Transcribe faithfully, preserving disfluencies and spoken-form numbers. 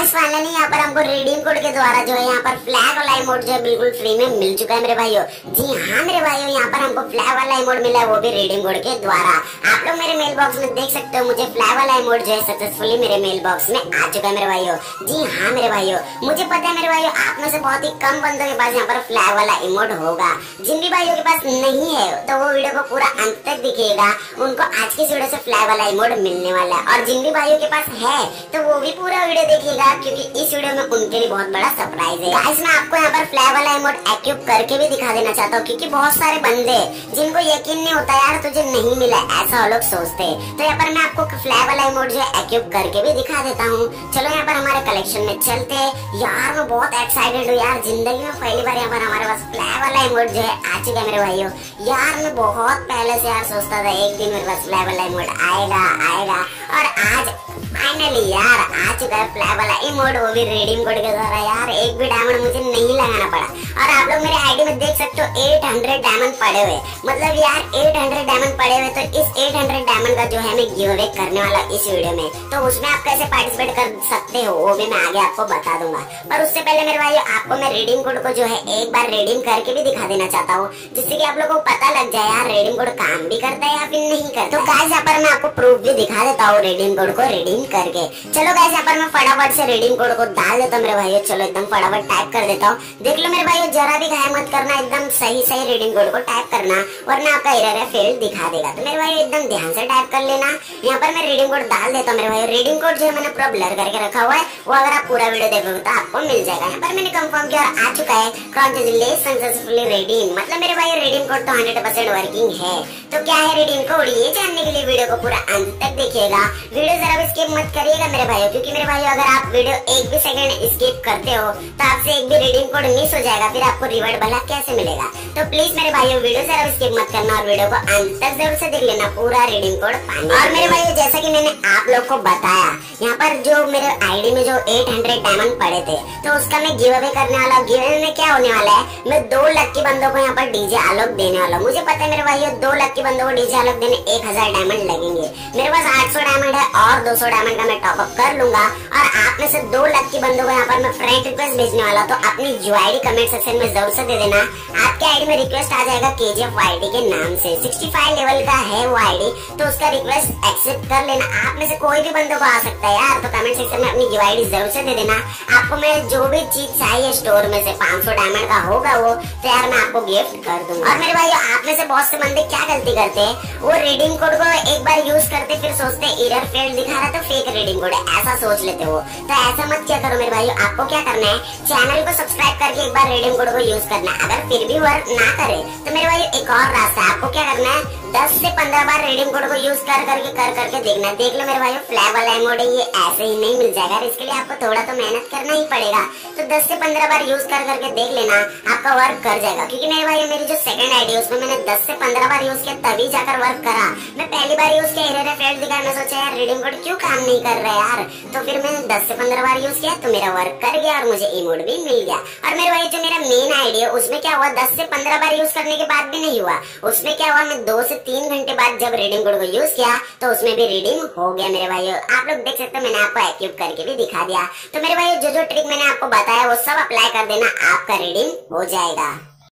Guys finally यहाँ पर हमको रिडीम कोड के द्वारा जो है यहाँ पर फ्लैग वाला इमोट जो है बिल्कुल फ्री में मिल चुका है मेरे भाइयों। जी हाँ मेरे भाइयों, यहाँ पर हमको फ्लैग वाला इमोट मिला है, वो भी रिडीम कोड के द्वारा। आप लोग मेरे मेल बॉक्स में देख सकते हो, मुझे फ्लैग वाला इमोट जो है सक्सेसफुली मेरे मेल बॉक्स में आ चुका है मेरे भाइयों। जी हाँ मेरे भाइयों, मुझे पता है मेरे भाइयों आप में से बहुत ही कम बंदों के पास यहाँ पर फ्लैग वाला इमोट होगा। जिन भी भाइयों के पास नहीं है तो वो वीडियो को पूरा अंत तक दिखेगा, उनको आज की वीडियो से फ्लैग वाला इमोट मिलने वाला है। और जिन भी भाइयों के पास है तो वो भी पूरा वीडियो देखिएगा, क्योंकि इस वीडियो में उनके लिए बहुत बड़ा सरप्राइज है। गाइस मैं आपको यहाँ पर फ्लैग वाला इमोट एक्टिव करके भी दिखा देना चाहता हूँ, क्योंकि बहुत सारे बंदे जिनको यकीन नहीं होता यार तुझे नहीं मिला, ऐसा वो लोग सोचते। तो यहाँ पर मैं आपको फ्लैग वाला इमोट जो है एक्टिव करके भी दिखा देता हूँ। चलो यहाँ पर हमारे कलेक्शन में चलते। यार मैं बहुत एक्साइटेड हूँ यार, जिंदगी में पहली बार यहाँ पर हमारे पास फ्लैग वाला इमोट जो है आ चुका है मेरे भाइयों। यार मैं बहुत पहले से यार सोचता था एक दिन मेरे पास फ्लैग वाला इमोट आएगा आएगा और आज फाइनली यार आ चुका है फ्लैग वाला इमोट, वो भी रिडीम कोड के द्वारा। यार एक भी डायमंड मुझे नहीं लगाना पड़ा। और आप लोग मेरे आईडी में देख सकते हो आठ सौ डायमंड पड़े हुए, मतलब यार आठ सौ डायमंड पड़े हुए। तो इस आठ सौ डायमंड का जो है मैं गिव अवे करने वाला इस वीडियो में, तो उसमें आप कैसे पार्टिसिपेट कर सकते हो वो भी मैं आगे आपको बता दूंगा। पर उससे पहले मेरे भाई आपको मैं रिडीम कोड को जो है एक बार रिडीम करके भी दिखा देना चाहता हूँ, जिससे कि आप लोगों को पता लग जाए यार रिडीम कोड काम भी करता है या फिर नहीं करता। तो गाइस यहाँ पर मैं आपको प्रूफ भी दिखा देता हूँ रिडीम कोड को रिडीम करके। चलो गाइस यहाँ पर मैं फटाफट से रिडीम कोड को डाल देता हूँ मेरे भाइयों। चलो एकदम फटाफट टाइप कर देता हूँ। देख लो मेरे भाइयों, जरा भी घाय मत करना, एकदम सही सही रिडीम कोड को टाइप करना, वरना आपका एरर है फेल दिखा देगा। तो मेरे भाइयों एकदम ध्यान से टाइप कर लेना। यहाँ पर मैं रिडीम कोड डाल देता हूँ मेरे भाइयों। रिडीम कोड जो है मैंने पूरा ब्लर करके रखा हुआ है, वो अगर आप पूरा वीडियो देखोगे तो आपको मिल जाएगा। यहाँ पर मैंने कंफर्म किया और आ चुका है कॉन्ग्रेचुलेशन सक्सेसफुली रिडीम। मतलब मेरे भाई रिडीम कोड तो हंड्रेड परसेंट वर्किंग है। तो क्या है रिडीम कोड, ये जानने के लिए वीडियो को पूरा अंत तक देखिएगा। वीडियो जरा भी स्किप मत करिएगा मेरे भाइयों, क्योंकि मेरे भाइयों अगर आप वीडियो एक भी सेकंड स्किप करते हो तो आपसे एक भी रिडीम कोड मिस हो जाएगा, फिर आपको रिवॉर्ड भला कैसे मिलेगा। तो प्लीज मेरे भाइयों वीडियो जरा भी स्किप मत करना और वीडियो को अंत तक जरूर से देख लेना, पूरा रिडीम कोड पाने। और मेरे भाइयों जैसा कि मैंने आप लोग को बताया, यहाँ पर जो मेरे आईडी में जो आठ सौ डायमंड पड़े थे तो उसका मैं गिव अवे करने वाला हूँ। गिव अवे में क्या होने वाला है, मैं दो लक्की बंदों को यहाँ पर डीजे आलोक देने वाला हूँ। मुझे पता है मेरे भाइयों दो लक्की बंदों को डीजे आलोक देने एक हजार डायमंड लगेंगे। मेरे पास आठ सौ डायमंड है और दो सौ डायमंड का मैं टॉपअप कर लूंगा। और आप में से दो लक्की बंदों को यहाँ पर मैं फ्रेंड रिक्वेस्ट भेजने वाला, तो अपनी जो आईडी कमेंट सेक्शन में जरूर से दे देना। आपके आईडी में रिक्वेस्ट आ जाएगा केजीएफ आईडी के नाम से, पैंसठ लेवल का है वो आईडी, तो उसका रिक्वेस्ट एक्सेप्ट कर लेना। आप में से कोई भी बंदों को आ सकता है यार, तो कमेंट सेक्शन में अपनी जो आईडी जरूर से दे देना। आपको मैं जो भी चीज चाहिए स्टोर में से पाँच सौ डायमंड का होगा वो, तो यार मैं आपको गिफ्ट कर दूंगा। और मेरे भाई आप में से बहुत से बंदे क्या गलती करते हैं, वो रिडीम कोड को एक बार यूज करते फिर सोचते एरर फेल दिखा रहा तो फेक रिडीम कोड है, ऐसा सोच लेते हो। तो ऐसा मत क्या करो मेरे भाई, आपको क्या करना है चैनल को सब्सक्राइब करके एक बार रिडीम कोड को यूज करना है। अगर फिर भी वर्क ना करे तो मेरे भाई एक और रास्ता है, आपको क्या करना है दस से पंद्रह बार रिडीम कोड को यूज कर करके कर करके देखना है। देख लो मेरे भाई फ्लैग वाला इमोट है, ये ऐसे ही नहीं मिल जाएगा, इसके लिए आपको थोड़ा तो मेहनत करना ही पड़ेगा। तो दस से पंद्रह बार यूज कर करके देख लेना, आपका वर्क कर जाएगा। क्योंकि मेरे भाई मेरी जो सेकंड आईडी है उसमें मैंने दस से पंद्रह बार यूज किया तभी जाकर वर्क करा। मैं पहली बार यूज किया एरर फेल दिखा, मैं सोचा यार रिडीम कोड क्यों काम नहीं कर रहा यार, तो फिर मैंने दस से पंद्रह बार यूज किया तो मेरा वर्क कर गया और मुझे इमोट भी मिल गया। और मेरे भाई जो मेरा मेन आईडी है उसमें क्या हुआ, दस से पंद्रह बार यूज करने के बाद भी नहीं हुआ। उसमें क्या हुआ, मैं दो से तीन घंटे बाद जब रिडीम कोड को यूज किया तो उसमें भी रिडीम हो गया मेरे भाइयों। आप लोग देख सकते हो मैंने आपको एक्टिव करके भी दिखा दिया। तो मेरे भाइयों जो जो ट्रिक मैंने आपको बताया वो सब अप्लाई कर देना, आपका रिडीम हो जाएगा।